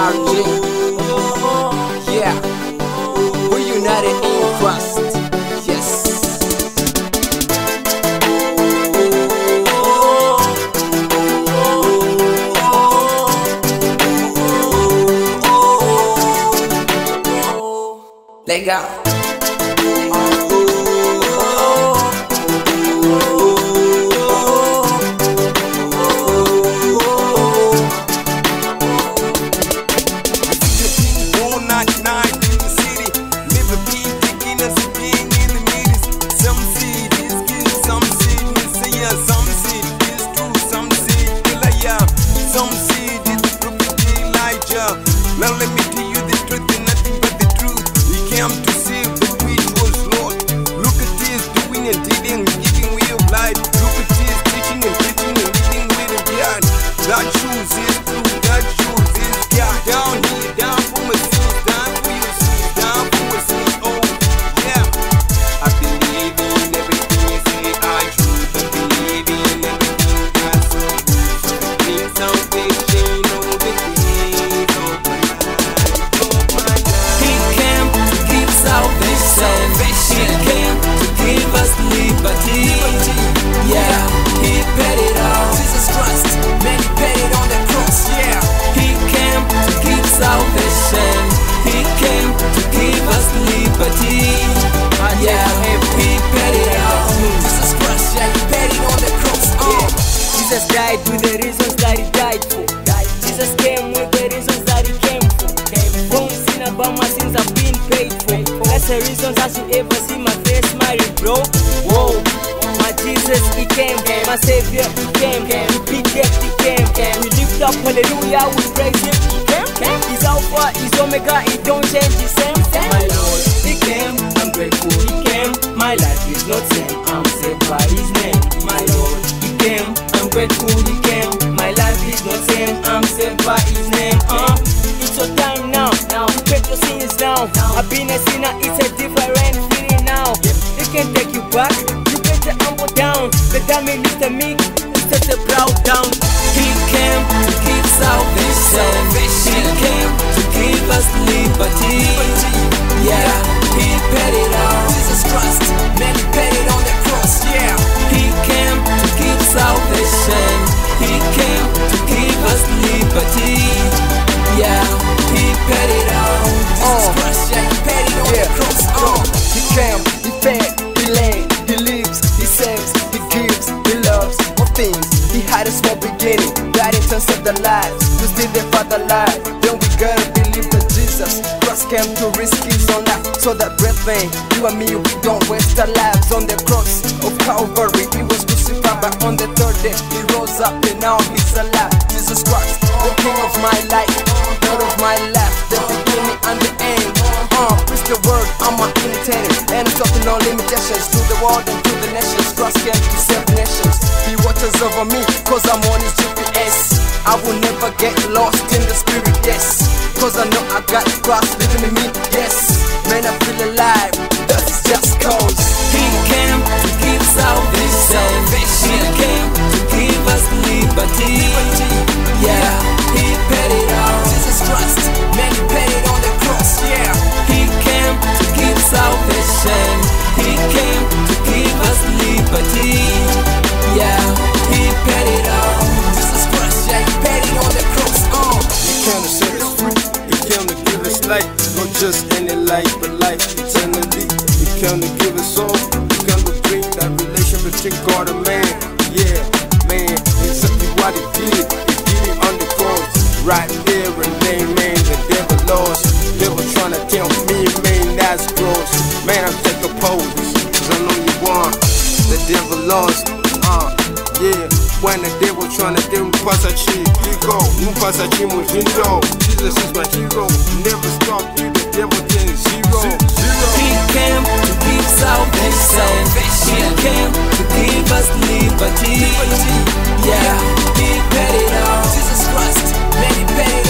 RJ. Yeah, we united in Christ. Yes. Let go. Now let me tell you the truth and nothing but the truth. He came to save the which was lost. Look at this, doing and dealing, giving way of life. Look at this, teaching and preaching and living with the blood. That shoes is true, that shoes is God. Down here, down for my sins, down for your sins, down for my sins. Oh, yeah. I believe in everything you say, I truth. I believe in everything that's so good. So bring salvation all the days of my life. He came to give salvation. He came to give us liberty. Yeah, He paid it all. Jesus Christ, man, He paid it on the cross. Yeah. He came to give salvation. He came to give us liberty. Yeah, He paid it all. Jesus Christ, yeah, He paid it on the cross. Jesus died with the reasons that He died for. Jesus came with the reasons that He came for. Don't sin about my sins have been paid for. That's the reason that you ever see my face smiling, bro. Whoa, my Jesus, He came. My Savior, He came. We beat death, He came. We lift up, hallelujah, we praise Him. He came. He's Alpha, He's Omega, He don't change the same. My Lord, He came. I'm grateful He came. My life is not same. I'm saved by His name. My Lord, He came. I'm grateful He came. My life is not same. I'm saved by His name. It's your time now. Repent your sins now. I've been a sinner. It's a different feeling now. They can take you back. You better humble down. The time is the meek. Set the proud down. He came to give salvation. He came to give us liberty. Yeah, He paid it all. Jesus Christ, man, He paid it on the cross. Yeah. He came to give salvation. He came to give us liberty. Yeah, He paid it all. Jesus Christ, yeah, He paid it on the cross. He came, He fed, He laid, He lives, He saves, He gives, He loves all things. He had a small beginning, that in terms of the lives. We still there for the life, then we gotta believe that Jesus Christ came to risk His own life. So that brethren, you and me, we don't waste our lives. On the cross of Calvary, He was crucified, but on the third day, He rose up and now He's alive. Jesus Christ, the King of my life, Lord of my life, the beginning and the end. Preach the word, I'm a imitator, and it's something no limitations. To the world and to the nations, Christ came to save nations. He watches over me, cause I'm on His GPS. I will never get lost in the spirit, yes. Cause I know I got Christ living in me, yes. Man, I feel alive, that's just cause He came to give salvation. He came to give us liberty. Yeah, He paid it all. Jesus Christ, man, He paid it on the cross. Yeah. He came to give salvation. He came to give us liberty. Yeah, He paid it all. Jesus Christ, yeah, He paid it on the cross. He came to set us free. He came to give us life. Not just any life, but life eternally. He came to give us all. He came to bring that relation between God and man. Yeah, man, exactly what He did. He did it on the cross. Right there and then, man, the devil lost. Devil trying to tell me, man, that's gross. Man, I'm taking pose, cause I know you want. The devil lost. Yeah, when the devil tryna do pasa chico, pasa chimujindo. Jesus is my hero, never stop you, the devil can zero. He came to give salvation. He came to give us liberty. Yeah, He paid it all. Jesus Christ, man, He paid it